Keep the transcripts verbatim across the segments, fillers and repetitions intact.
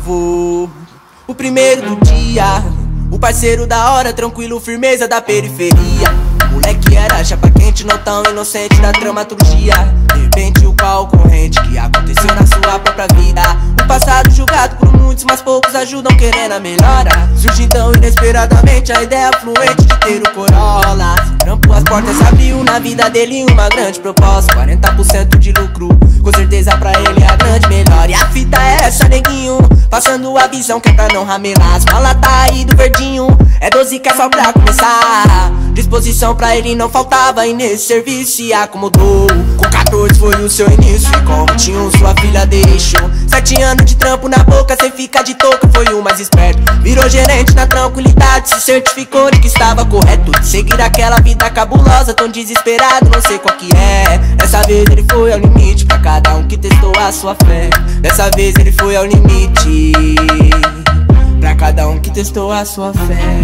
Salvo o primeiro do dia, o parceiro da hora, tranquilo, firmeza da periferia. O moleque era chapa quente, não tão inocente da dramaturgia. De repente o qual corrente que aconteceu na sua própria vida. Um passado julgado por muitos, mas poucos ajudam querendo a melhora. Surge então inesperadamente a ideia fluente de ter o Corolla. Sem trampo as portas abriu na vida dele uma grande proposta. Quarenta por cento de lucro, com certeza pra ele é a grande melhor. E a fita é essa, neguinho, passando a visão que é pra não ramelar. As malas tá aí do verdinho, é doze que é só pra começar. Disposição pra ele não faltava e nesse serviço se acomodou. Com quatorze foi o seu início e como tinha sua filha deixou. Sete anos de trampo na boca, sem ficar de touca, foi o mais esperto. Virou gerente na tranquilidade, se certificou de que estava correto. De seguir aquela vida cabulosa, tão desesperado, não sei qual que é. Dessa vez ele foi ao limite, pra cada um que testou a sua fé. Dessa vez ele foi ao limite, pra cada um que testou a sua fé.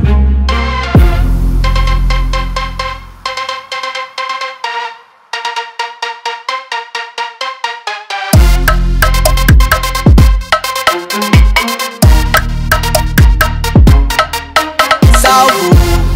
Salvo,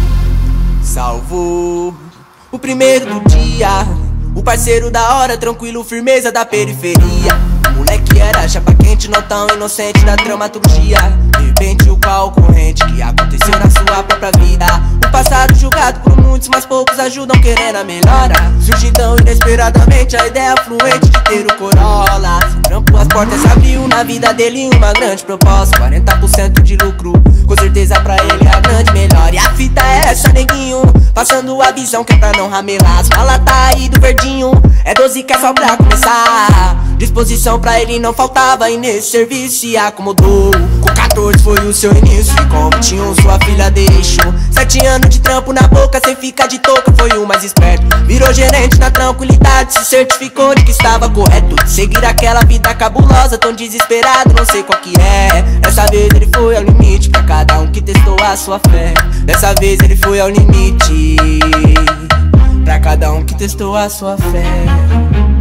salvo o primeiro do dia, o parceiro da hora, tranquilo, firmeza da periferia. O moleque era chapa quente, não tão inocente da dramaturgia. De repente o qual corrente que aconteceu na sua própria vida. Um passado julgado por muitos, mas poucos ajudam querendo a melhora. Surge então inesperadamente a ideia fluente de ter o Corolla. Sem trampo as portas abriu na vida dele uma grande proposta. Quarenta por cento de lucro, com certeza pra ele é a grande melhor. E a fita é essa, neguinho, passando a visão que é pra não ramelar. As malas tá aí do verdinho, é doze que é só pra começar. Disposição pra ele não faltava e nesse serviço se acomodou. Com quatorze foi o seu início e como tinha sua filha deixou. Sete anos de trampo na boca, sem ficar de touca, foi o mais esperto. Virou gerente na tranquilidade, se certificou de que estava correto. De seguir aquela vida cabulosa, tão desesperado, não sei qual que é. Dessa vez ele foi ao limite, pra cada um que testou a sua fé. Dessa vez ele foi ao limite, pra cada um que testou a sua fé.